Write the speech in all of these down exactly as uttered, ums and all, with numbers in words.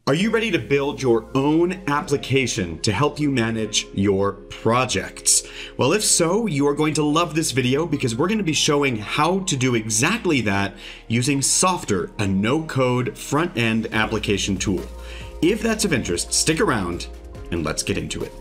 Are you ready to build your own application to help you manage your projects? Well, if so, you are going to love this video because we're going to be showing how to do exactly that using Softr, a no-code front-end application tool. If that's of interest, stick around and let's get into it.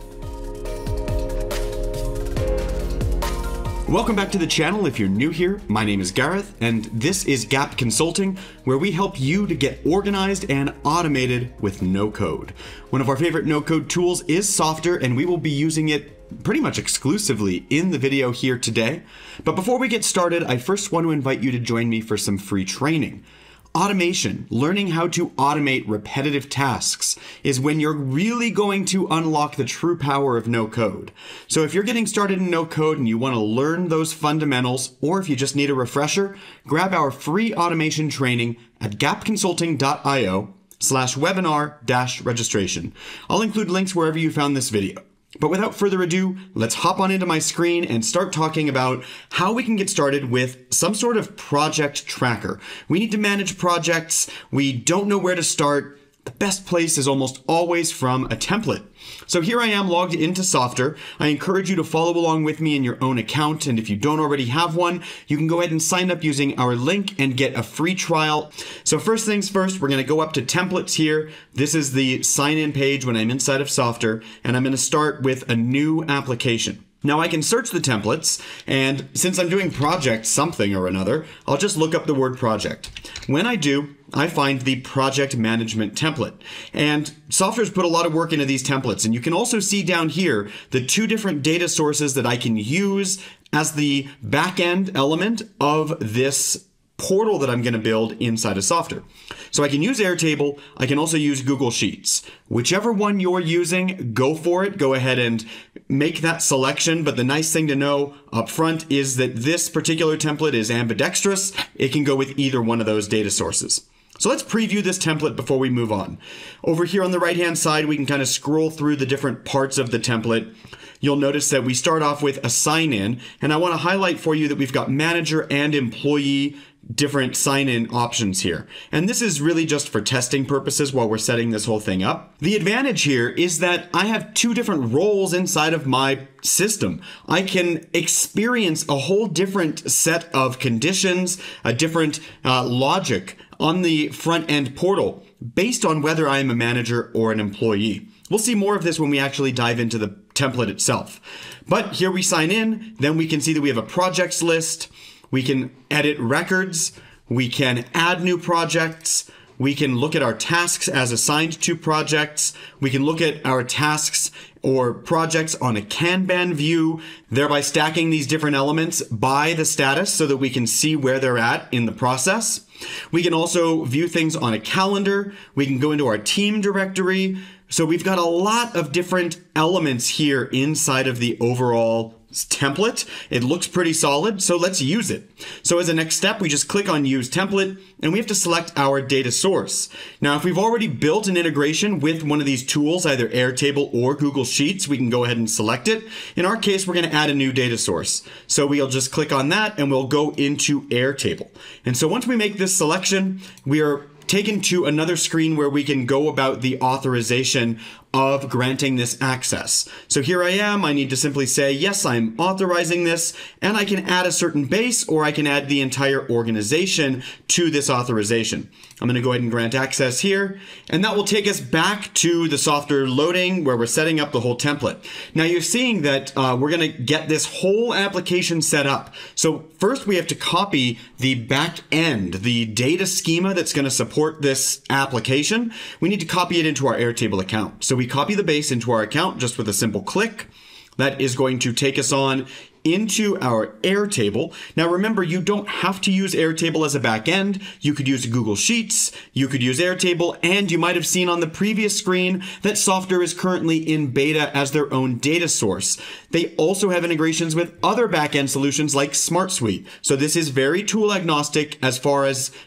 Welcome back to the channel. If you're new here, my name is Gareth, and this is Gap Consulting, where we help you to get organized and automated with no code. One of our favorite no code tools is Softr, and we will be using it pretty much exclusively in the video here today. But before we get started, I first want to invite you to join me for some free training. Automation, learning how to automate repetitive tasks, is when you're really going to unlock the true power of no code. So if you're getting started in no code and you want to learn those fundamentals, or if you just need a refresher, grab our free automation training at gapconsulting.io slash webinar dash registration. I'll include links wherever you found this video. But without further ado, let's hop on into my screen and start talking about how we can get started with some sort of project tracker. We need to manage projects. We don't know where to start. The best place is almost always from a template. So here I am logged into Softr. I encourage you to follow along with me in your own account. And if you don't already have one, you can go ahead and sign up using our link and get a free trial. So first things first, we're going to go up to templates here. This is the sign in page when I'm inside of Softr, and I'm going to start with a new application. Now I can search the templates, and since I'm doing project something or another, I'll just look up the word project. When I do, I find the project management template. And Softr's put a lot of work into these templates, and you can also see down here the two different data sources that I can use as the back-end element of this portal that I'm going to build inside of Softr. So I can use Airtable, I can also use Google Sheets. Whichever one you're using, go for it. Go ahead and make that selection. But the nice thing to know up front is that this particular template is ambidextrous. It can go with either one of those data sources. So let's preview this template before we move on. Over here on the right-hand side, we can kind of scroll through the different parts of the template. You'll notice that we start off with a sign-in, and I want to highlight for you that we've got manager and employee different sign-in options here. And this is really just for testing purposes while we're setting this whole thing up. The advantage here is that I have two different roles inside of my system. I can experience a whole different set of conditions, a different uh, logic on the front-end portal based on whether I am a manager or an employee. We'll see more of this when we actually dive into the template itself. But here we sign in, then we can see that we have a projects list. We can edit records, we can add new projects, we can look at our tasks as assigned to projects, we can look at our tasks or projects on a Kanban view, thereby stacking these different elements by the status so that we can see where they're at in the process. We can also view things on a calendar, we can go into our team directory. So we've got a lot of different elements here inside of the overall template. It looks pretty solid, so let's use it. So as a next step, we just click on Use Template, and we have to select our data source. Now, if we've already built an integration with one of these tools, either Airtable or Google Sheets, we can go ahead and select it. In our case, we're going to add a new data source. So we'll just click on that, and we'll go into Airtable. And so once we make this selection, we are taken to another screen where we can go about the authorization of granting this access. So here I am, I need to simply say, yes, I'm authorizing this, and I can add a certain base, or I can add the entire organization to this authorization. I'm gonna go ahead and grant access here, and that will take us back to the Softr loading where we're setting up the whole template. Now you're seeing that uh, we're gonna get this whole application set up. So first we have to copy the back end, the data schema that's gonna support this application. We need to copy it into our Airtable account. So we copy the base into our account just with a simple click. That is going to take us on into our Airtable. Now remember, you don't have to use Airtable as a backend. You could use Google Sheets, you could use Airtable, and you might have seen on the previous screen that Softr is currently in beta as their own data source. They also have integrations with other backend solutions like SmartSuite. So this is very tool agnostic as far as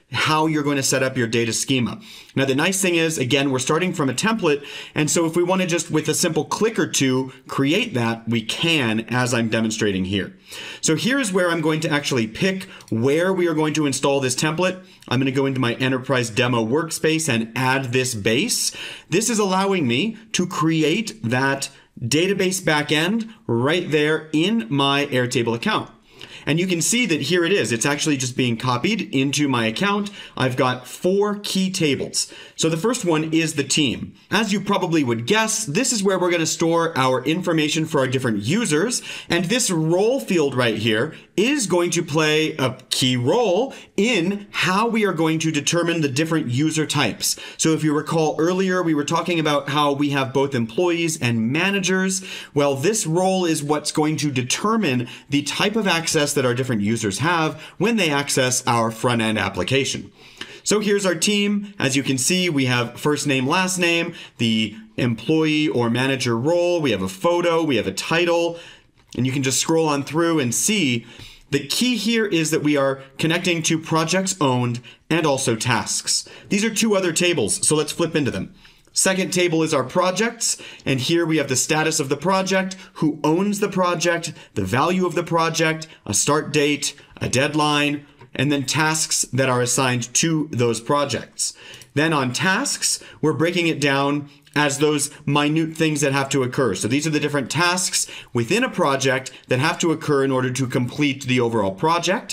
how you're going to set up your data schema. Now, the nice thing is, again, we're starting from a template, and so if we want to just with a simple click or two create that, we can, as I'm demonstrating here. So here's where I'm going to actually pick where we are going to install this template. I'm going to go into my Enterprise Demo workspace and add this base. This is allowing me to create that database backend right there in my Airtable account. And you can see that here it is. It's actually just being copied into my account. I've got four key tables. So the first one is the team. As you probably would guess, this is where we're going to store our information for our different users. And this role field right here is going to play a key role in how we are going to determine the different user types. So if you recall earlier, we were talking about how we have both employees and managers. Well, this role is what's going to determine the type of access that our different users have when they access our front-end application. So here's our team. As you can see, we have first name, last name, the employee or manager role. We have a photo, we have a title, and you can just scroll on through and see the key here is that we are connecting to projects owned and also tasks. These are two other tables, so let's flip into them. Second table is our projects, and here we have the status of the project, who owns the project, the value of the project, a start date, a deadline, and then tasks that are assigned to those projects. Then on tasks, we're breaking it down as those minute things that have to occur. So these are the different tasks within a project that have to occur in order to complete the overall project.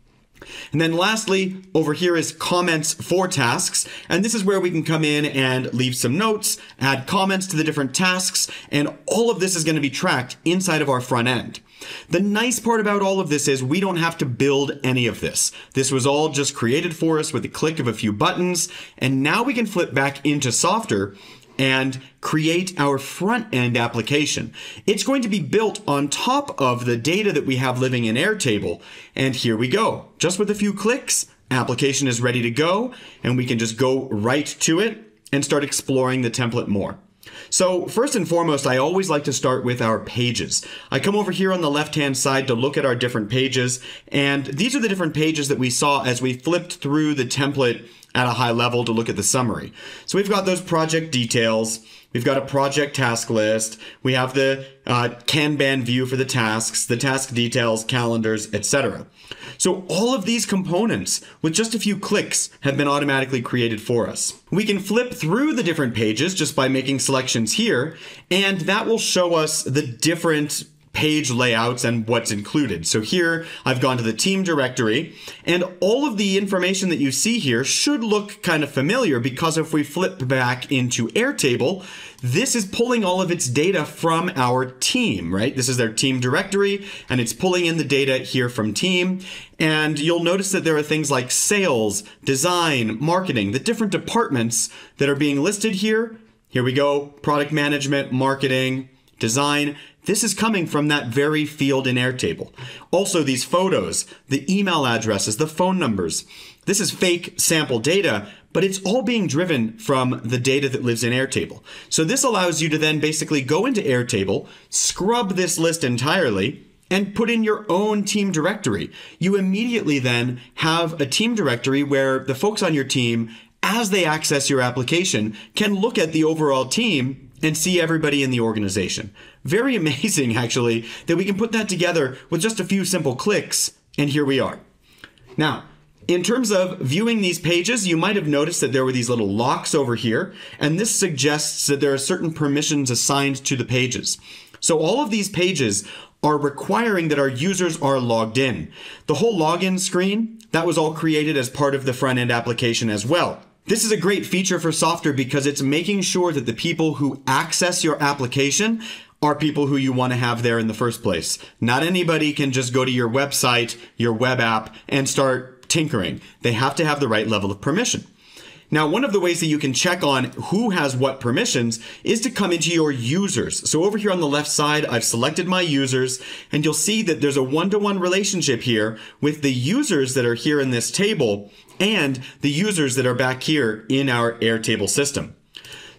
And then lastly, over here is comments for tasks. And this is where we can come in and leave some notes, add comments to the different tasks, and all of this is going to be tracked inside of our front end. The nice part about all of this is we don't have to build any of this. This was all just created for us with the click of a few buttons. And now we can flip back into Softer and create our front-end application. It's going to be built on top of the data that we have living in Airtable. And here we go. Just with a few clicks, application is ready to go, and we can just go right to it and start exploring the template more. So first and foremost, I always like to start with our pages. I come over here on the left-hand side to look at our different pages, and these are the different pages that we saw as we flipped through the template at a high level to look at the summary. So we've got those project details, we've got a project task list, we have the uh, Kanban view for the tasks, the task details, calendars, et cetera. So all of these components, with just a few clicks, have been automatically created for us. We can flip through the different pages just by making selections here, and that will show us the different page layouts and what's included. So here I've gone to the team directory, and all of the information that you see here should look kind of familiar, because if we flip back into Airtable, this is pulling all of its data from our team, right? This is their team directory, and it's pulling in the data here from team. And you'll notice that there are things like sales, design, marketing, the different departments that are being listed here. Here we go, product management, marketing, design. This is coming from that very field in Airtable. Also, these photos, the email addresses, the phone numbers. This is fake sample data, but it's all being driven from the data that lives in Airtable. So this allows you to then basically go into Airtable, scrub this list entirely, and put in your own team directory. You immediately then have a team directory where the folks on your team, as they access your application, can look at the overall team and see everybody in the organization. Very amazing, actually, that we can put that together with just a few simple clicks, and here we are. Now, in terms of viewing these pages, you might have noticed that there were these little locks over here, and this suggests that there are certain permissions assigned to the pages. So all of these pages are requiring that our users are logged in. The whole login screen, that was all created as part of the front-end application as well. This is a great feature for Softer because it's making sure that the people who access your application are people who you want to have there in the first place. Not anybody can just go to your website, your web app, and start tinkering. They have to have the right level of permission. Now, one of the ways that you can check on who has what permissions is to come into your users. So over here on the left side, I've selected my users, and you'll see that there's a one-to-one relationship here with the users that are here in this table and the users that are back here in our Airtable system.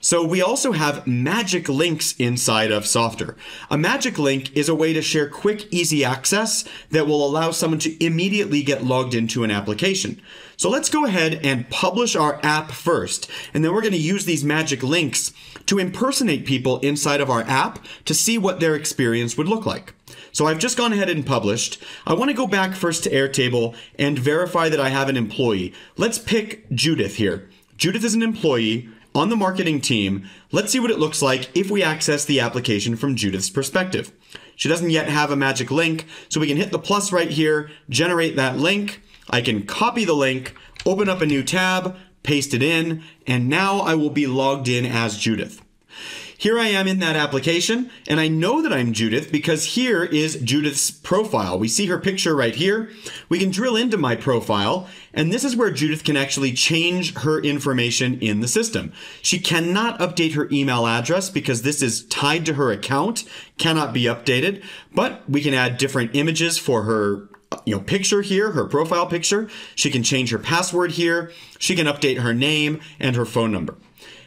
So we also have magic links inside of Softr. A magic link is a way to share quick, easy access that will allow someone to immediately get logged into an application. So let's go ahead and publish our app first, and then we're going to use these magic links to impersonate people inside of our app to see what their experience would look like. So I've just gone ahead and published. I want to go back first to Airtable and verify that I have an employee. Let's pick Judith here. Judith is an employee on the marketing team. Let's see what it looks like if we access the application from Judith's perspective. She doesn't yet have a magic link, so we can hit the plus right here, generate that link. I can copy the link, open up a new tab, paste it in, and now I will be logged in as Judith. Here I am in that application, and I know that I'm Judith because here is Judith's profile. We see her picture right here. We can drill into my profile, and this is where Judith can actually change her information in the system. She cannot update her email address because this is tied to her account, cannot be updated, but we can add different images for her you know, picture here, her profile picture. She can change her password here. She can update her name and her phone number.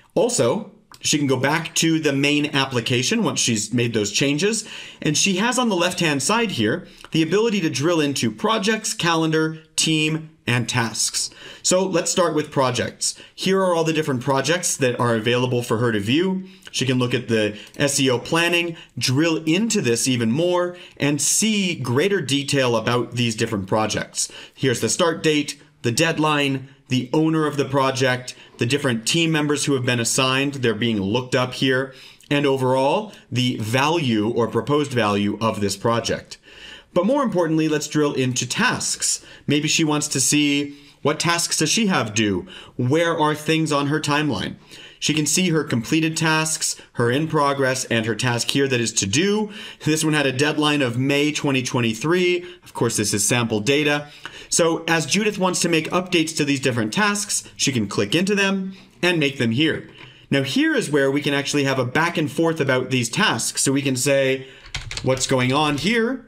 Also, she can go back to the main application once she's made those changes. And she has on the left-hand side here the ability to drill into projects, calendar, team, and tasks. So let's start with projects. Here are all the different projects that are available for her to view. She can look at the S E O planning, drill into this even more, and see greater detail about these different projects. Here's the start date, the deadline, the owner of the project, the different team members who have been assigned, they're being looked up here, and overall, the value or proposed value of this project. But more importantly, let's drill into tasks. Maybe she wants to see what tasks does she have due? Where are things on her timeline? She can see her completed tasks, her in progress, and her task here that is to do. This one had a deadline of May twenty twenty-three. Of course, this is sample data. So as Judith wants to make updates to these different tasks, she can click into them and make them here. Now here is where we can actually have a back and forth about these tasks. So we can say what's going on here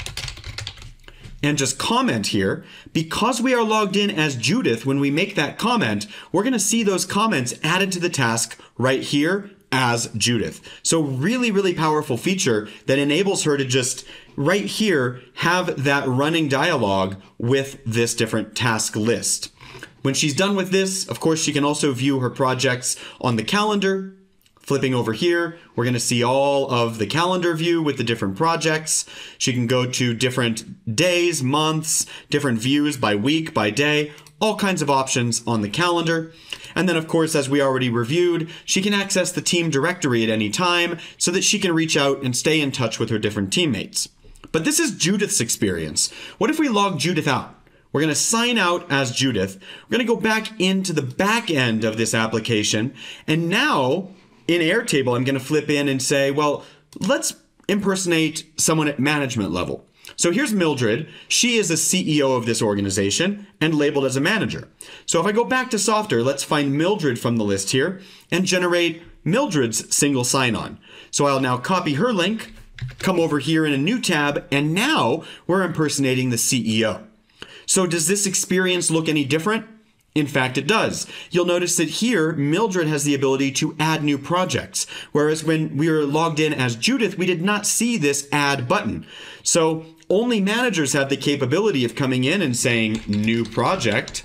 and just comment here. Because we are logged in as Judith, when we make that comment, we're going to see those comments added to the task right here as Judith. So really, really powerful feature that enables her to just right here have that running dialogue with this different task list. When she's done with this, of course, she can also view her projects on the calendar. Flipping over here, we're going to see all of the calendar view with the different projects. She can go to different days, months, different views by week, by day, all kinds of options on the calendar. And then, of course, as we already reviewed, she can access the team directory at any time so that she can reach out and stay in touch with her different teammates. But this is Judith's experience. What if we log Judith out? We're going to sign out as Judith. We're going to go back into the back end of this application. And now in Airtable, I'm going to flip in and say, well, let's impersonate someone at management level. So here's Mildred. She is a C E O of this organization and labeled as a manager. So if I go back to Softr, let's find Mildred from the list here and generate Mildred's single sign-on. So I'll now copy her link, come over here in a new tab, and now we're impersonating the C E O. So does this experience look any different? In fact, it does. You'll notice that here, Mildred has the ability to add new projects, whereas when we were logged in as Judith, we did not see this add button. So only managers have the capability of coming in and saying new project,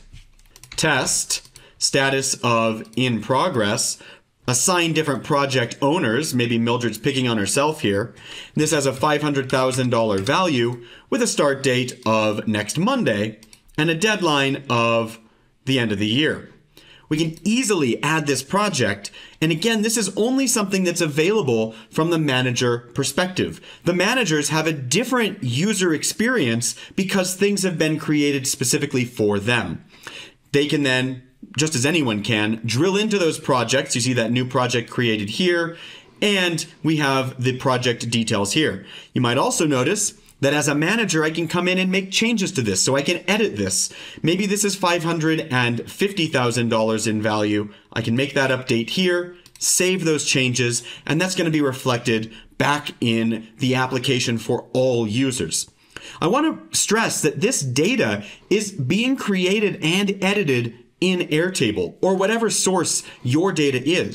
test, status of in progress, assign different project owners. Maybe Mildred's picking on herself here. This has a five hundred thousand dollar value with a start date of next Monday and a deadline of the end of the year. We can easily add this project. And again, this is only something that's available from the manager perspective. The managers have a different user experience because things have been created specifically for them. They can then, just as anyone can, drill into those projects. You see that new project created here, and we have the project details here. You might also notice that as a manager, I can come in and make changes to this, so I can edit this. Maybe this is five hundred fifty thousand dollars in value. I can make that update here, save those changes, and that's going to be reflected back in the application for all users. I want to stress that this data is being created and edited in Airtable, or whatever source your data is.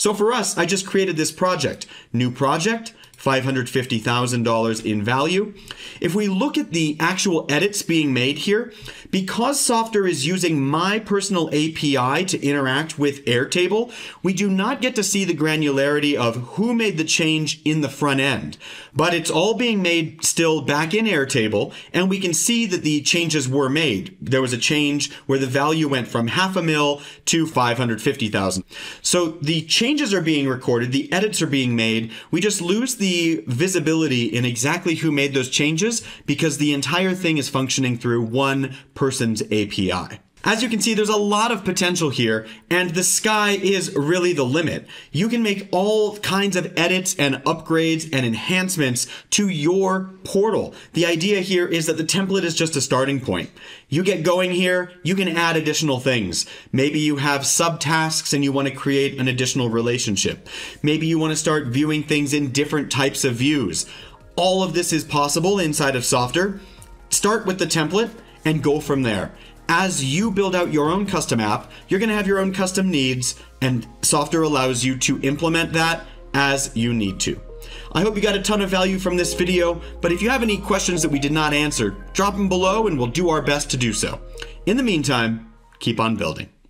So for us, I just created this project. New project, five hundred fifty thousand dollars in value. If we look at the actual edits being made here, because Softr is using my personal A P I to interact with Airtable, we do not get to see the granularity of who made the change in the front end. But it's all being made still back in Airtable, and we can see that the changes were made. There was a change where the value went from half a mil to five hundred fifty thousand. So the changes are being recorded, the edits are being made. We just lose the visibility in exactly who made those changes because the entire thing is functioning through one person's A P I. As you can see, there's a lot of potential here, and the sky is really the limit. You can make all kinds of edits and upgrades and enhancements to your portal. The idea here is that the template is just a starting point. You get going here, you can add additional things. Maybe you have subtasks and you want to create an additional relationship. Maybe you want to start viewing things in different types of views. All of this is possible inside of Softr. Start with the template and go from there. As you build out your own custom app, you're going to have your own custom needs, and Softr allows you to implement that as you need to. I hope you got a ton of value from this video, but if you have any questions that we did not answer, drop them below and we'll do our best to do so. In the meantime, keep on building.